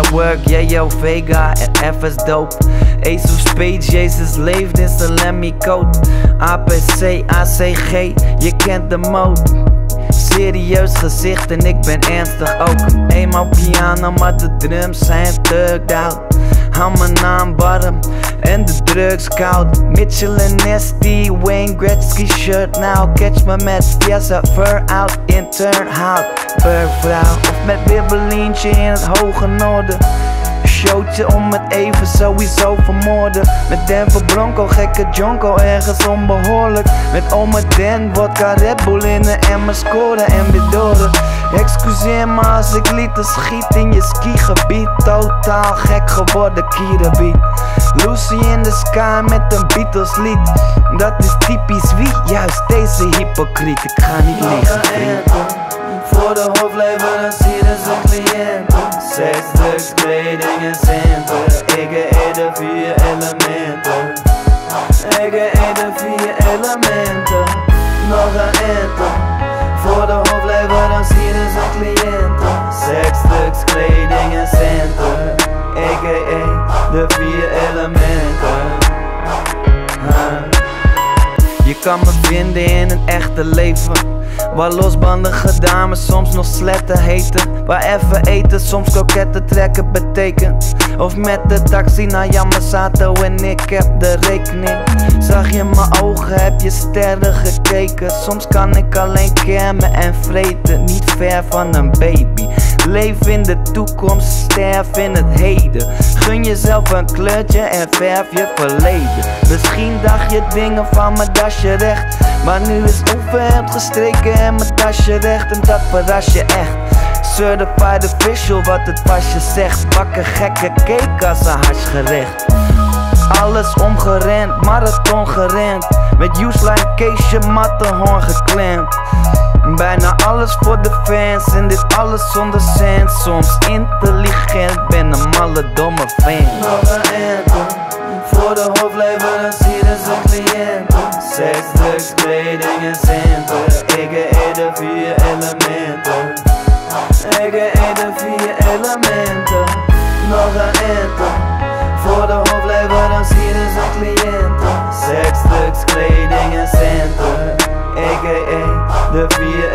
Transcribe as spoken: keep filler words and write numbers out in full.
Firework, yeah yo, Vega en F is dope. Ace of Spades, Jezus leeft in zijn Lemmy code. A P C, A C G, je kent de mode. Serieus gezicht en ik ben ernstig ook. Eenmaal piano, maar de drums zijn tucked out. Hou mijn naam warm en de drugs koud. Mitchell en Nasty, Wayne Gretzky shirt now. Catch me met Fiesta, fur out in Turnhout. Burgvrouw of met Bibbelientje in het hoge noorden. Showtje om het even sowieso vermoorden. Met Denver Bronco, gekke jonko, ergens onbehoorlijk. Met Ome Den, vodka Red Bull in een emmer scoren en weer door. Excuseer me als ik lieten schiet in je skigebied. Totaal gek geworden, Kirabeat. Lucy in the Sky met een Beatles lied. Dat is typisch wie? Juist deze hypocriet. Ik ga niet liggen, vriend. Voor de hofleveranciers en cliënten. Seks, drugs, kleding en centen. Ik eet de vier elementen. Ik eet de vier elementen. Nog een enter. Voor de hofleveranciers en cliënten. Seks, drugs, kleding en centen. Ik eet de vier elementen. huh. Je kan me vinden in een echte leven. Waar losbandige dames soms nog sletten heten. Waar even eten soms kroketten trekken betekent. Of met de taxi naar Yamasato en ik heb de rekening. Zag je mijn ogen, heb je sterren gekeken. Soms kan ik alleen kermen en vreten. Niet ver van een baby. Leef in de toekomst, sterf in het heden. Gun jezelf een kleurtje en verf je verleden. Misschien dacht je dingen van mijn dasje recht. Maar nu is overhemd gestreken en mijn tasje recht. En dat verras je echt. Certified official wat het pasje zegt. Bakken gekke cake als een harsgerecht. Alles omgerend, marathon gerend. Met useline Keesje Matterhorn geklemd. Bijna alles voor de fans en dit alles zonder cent. Soms intelligent, ben een malle domme fan. Nog een enter. Voor de hofleveranciers en cliënten. Seks, drugs, kleding en centen. Ik eet de vier elementen. Ik eet de vier elementen. Nog een enter. Voor de hofleveranciers en cliënten. Seks, drugs, kleding en centen. Ik eet de vier